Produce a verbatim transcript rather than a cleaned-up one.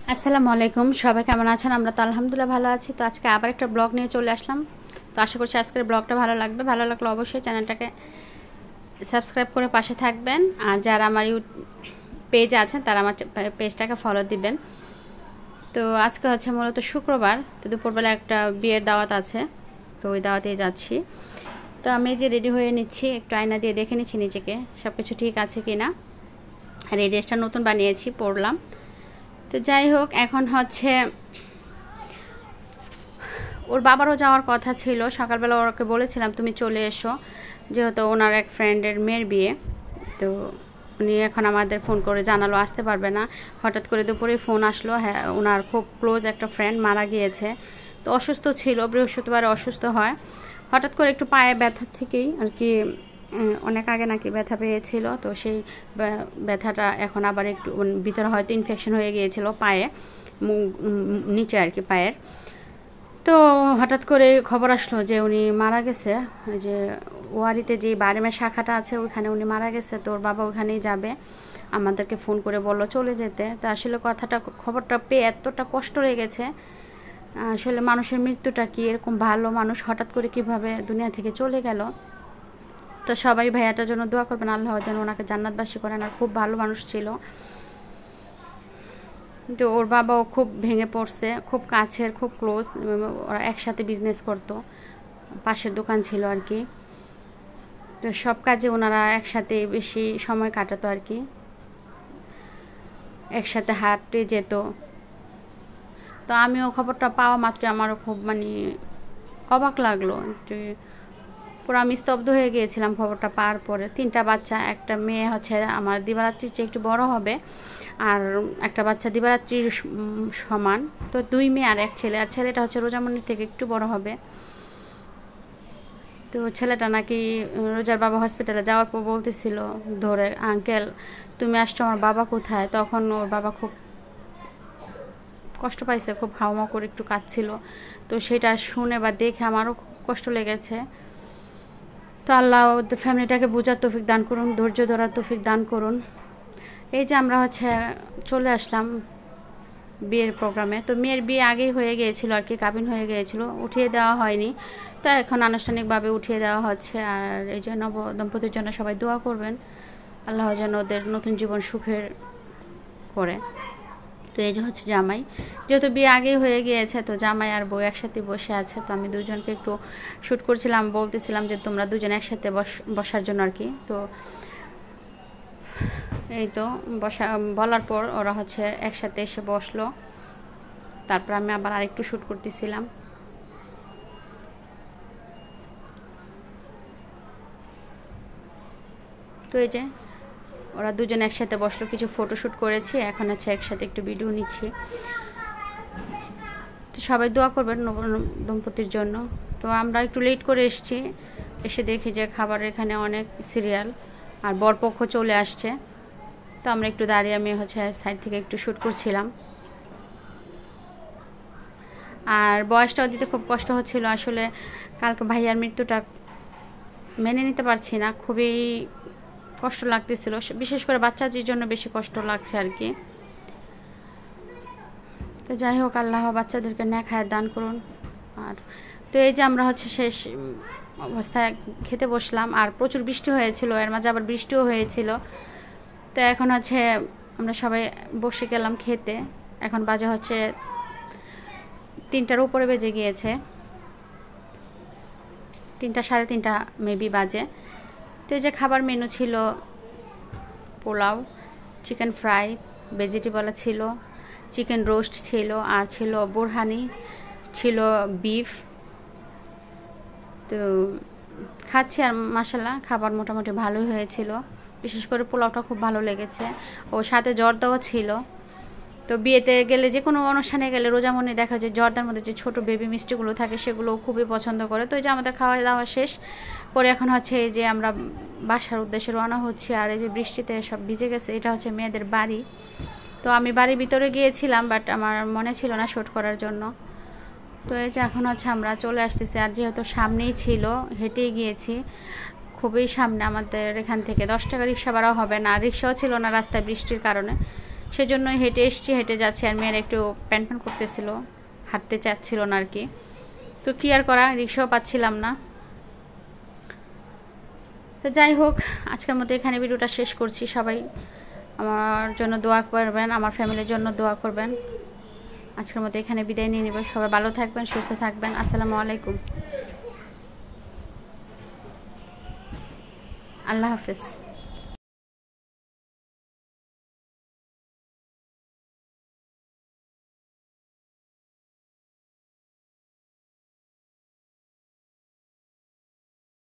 আসসালামু আলাইকুম, সবাই কেমন আছেন? আমরা তো আলহামদুলিল্লাহ ভালো আছি। তো আজকে আবার একটা ব্লগ নিয়ে চলে আসলাম। তো আশা করছি আজকের ব্লগটা ভালো লাগবে। ভালো লাগলে অবশ্যই চ্যানেলটাকে সাবস্ক্রাইব করে পাশে থাকবেন, আর যারা আমার ইউ পেজ আছেন তারা আমার পেজটাকে ফলো দিবেন। তো আজকে হচ্ছে মূলত শুক্রবার, তো দুপুরবেলা একটা বিয়ের দাওয়াত আছে, তো ওই দাওয়াতেই যাচ্ছি। তো আমি যে রেডি হয়ে নিচ্ছি, একটু আয়না দিয়ে দেখে নিচ্ছি নিজেকে সব কিছু ঠিক আছে কি না। আর এই ড্রেসটা নতুন বানিয়েছি, পরলাম। তো যাই হোক, এখন হচ্ছে ওর বাবারও যাওয়ার কথা ছিল। সকালবেলা ওকে বলেছিলাম তুমি চলে এসো, যেহেতু ওনার এক ফ্রেন্ডের মেয়ের বিয়ে। তো উনি এখন আমাদের ফোন করে জানালো আসতে পারবে না। হঠাৎ করে দুপুরে ফোন আসলো, হ্যাঁ ওনার খুব ক্লোজ একটা ফ্রেন্ড মারা গিয়েছে। তো অসুস্থ ছিল, বৃহস্পতিবার অসুস্থ হয়। হঠাৎ করে একটু পায়ে ব্যথা থেকেই আর কি, অনেক আগে নাকি ব্যথা পেয়েছিল। তো সেই ব্যথাটা এখন আবার একটু ভিতরে হয়তো ইনফেকশন হয়ে গিয়েছিল পায়ে, নিচে আর কি পায়ের। তো হঠাৎ করে খবর আসলো যে উনি মারা গেছে। যে ওয়ারিতে যে বারেমের শাখাটা আছে ওইখানে উনি মারা গেছে। তো ওর বাবা ওখানেই যাবে, আমাদেরকে ফোন করে বললো চলে যেতে। তো আসলে কথাটা খবরটা পেয়ে এতটা কষ্ট লেগেছে। আসলে মানুষের মৃত্যুটা কি, এরকম ভালো মানুষ হঠাৎ করে কিভাবে দুনিয়া থেকে চলে গেল। তো সবাই ভাইয়াটার জন্য দোয়া করবেন, আল্লাহ যেন ওনাকে জান্নাতবাসী করেন। আর খুব ভালো মানুষ ছিল। তো ওর বাবাও খুব ভেঙে পড়ছে, খুব কাছের, খুব ক্লোজ। ওরা একসাথে বিজনেস করতো, পাশের দোকান ছিল আর কি। তো সব কাজে ওনারা একসাথে বেশি সময় কাটাতো আর কি, একসাথে হাঁটতে যেত। তো আমিও খবরটা পাওয়া মাত্র আমারও খুব মানে অবাক লাগলো, যে পুরো আমি স্তব্ধ হয়ে গিয়েছিলাম খবরটা পাওয়ার পরে। তিনটা বাচ্চা, একটা মেয়ে হচ্ছে আমার দিবারাত্রির চেয়ে একটু বড় হবে, আর একটা বাচ্চা দিবারাত্রির সমান। তো দুই মেয়ে আর এক ছেলে, আর ছেলেটা হচ্ছে রোজামনির থেকে একটু বড় হবে। তো ছেলেটা নাকি রোজার বাবা হসপিটালে যাওয়ার পর বলতেছিল ধরে, আঙ্কেল তুমি আসছো, আমার বাবা কোথায়? তখন ওর বাবা খুব কষ্ট পাইছে, খুব হাওমা করে একটু কাঁদছিল। তো সেটা শুনে বা দেখে আমারও কষ্ট লেগেছে। তো আল্লাহ ওদের ফ্যামিলিটাকে বোঝার তৌফিক দান করুন, ধৈর্য ধরার তৌফিক দান করুন। এই যে আমরা হচ্ছে চলে আসলাম বিয়ের প্রোগ্রামে। তো মেয়ের বিয়ে আগেই হয়ে গিয়েছিল আর কি, কাবিন হয়ে গিয়েছিল, উঠিয়ে দেওয়া হয়নি। তো এখন আনুষ্ঠানিকভাবে উঠিয়ে দেওয়া হচ্ছে। আর এই যে নব দম্পতির জন্য সবাই দোয়া করবেন, আল্লাহ যেন ওদের নতুন জীবন সুখের করে। তো এই যে হচ্ছে জামাই, যেহেতু বিয়ে আগেই হয়ে গিয়েছে, তো জামাই আর বউ একসাথে বসে আছে। তো আমি দুজনকে একটু শ্যুট করছিলাম, বলতেছিলাম যে তোমরা দুজন একসাথে বস বসার জন্য আর কি। তো এই তো বসা বলার পর ওরা হচ্ছে একসাথে এসে বসলো। তারপর আমি আবার আরেকটু শ্যুট করতেছিলাম। তো এই যে ওরা দুজন একসাথে বসলো, কিছু ফটোশ্যুট করেছি, এখন আছে একসাথে একটু ভিডিও নিচ্ছি। তো সবাই দোয়া করবেন দম্পতির জন্য। তো আমরা একটু লেট করে এসেছি, এসে দেখি যে খাবারের এখানে অনেক সিরিয়াল, আর বরপক্ষ চলে আসছে। তো আমরা একটু দাঁড়িয়ে, আমি হচ্ছে সাইড থেকে একটু শ্যুট করছিলাম। আর বয়সটাও দিতে খুব কষ্ট হচ্ছিল আসলে, কালকে ভাইয়ার মৃত্যুটা মেনে নিতে পারছি না, খুবই কষ্ট লাগতেছিল, বিশেষ করে বাচ্চাদের জন্য বেশি কষ্ট লাগছে আর কি। তো যাই হোক, আল্লাহ বাচ্চাদেরকে নেক হায়াত দান করুন। আর তো এই যে আমরা হচ্ছে শেষ অবস্থায় খেতে বসলাম, আর প্রচুর বৃষ্টি হয়েছিল, এর মাঝে আবার বৃষ্টিও হয়েছিল। তো এখন হচ্ছে আমরা সবাই বসে গেলাম খেতে। এখন বাজে হচ্ছে তিনটার উপরে বেজে গিয়েছে, তিনটা সাড়ে তিনটা মেবি বাজে। তো এই যে খাবার মেনু ছিল পোলাও, চিকেন ফ্রাই, ভেজিটেবল ছিল, চিকেন রোস্ট ছিল, আর ছিল বোরহানি, ছিল বিফ। তো খাচ্ছি, আর মাশাআল্লাহ খাবার মোটামুটি ভালোই হয়েছিল, বিশেষ করে পোলাওটা খুব ভালো লেগেছে। ও সাথে জর্দাও ছিল। তো বিয়েতে গেলে, যে কোনো অনুষ্ঠানে গেলে রোজামনি দেখা যায় জর্দার মধ্যে যে ছোটো বেবি মিষ্টিগুলো থাকে সেগুলো খুবই পছন্দ করে। তো এই যে আমাদের খাওয়া দাওয়া শেষ করে এখন হচ্ছে এই যে আমরা বাসার উদ্দেশ্যে রওনা হচ্ছি। আর এই যে বৃষ্টিতে সব ভিজে গেছে, এটা হচ্ছে মেয়েদের বাড়ি। তো আমি বাড়ির ভিতরে গিয়েছিলাম, বাট আমার মনে ছিল না শ্যুট করার জন্য। তো এই যে এখন হচ্ছে আমরা চলে আসতেছি, আর যেহেতু সামনেই ছিল হেঁটেই গিয়েছি, খুবই সামনে আমাদের এখান থেকে। দশ টাকা রিক্সা ভাড়া হবে না, রিক্সাও ছিল না রাস্তায় বৃষ্টির কারণে। সেজন্যই হেঁটে এসছি, হেঁটে যাচ্ছি। আর মেয়ের একটু প্যান প্যান করতেছিল, হাঁটতে চাচ্ছিল না আর কি। তো কী আর করা, রিক্সাও পাচ্ছিলাম না। তো যাই হোক, আজকের মতো এখানে ভিডিওটা শেষ করছি। সবাই আমার জন্য দোয়া করবেন, আমার ফ্যামিলির জন্য দোয়া করবেন। আজকের মতো এখানে বিদায় নিয়ে নেব। সবাই ভালো থাকবেন, সুস্থ থাকবেন। আসসালামু আলাইকুম, আল্লাহ হাফেজ।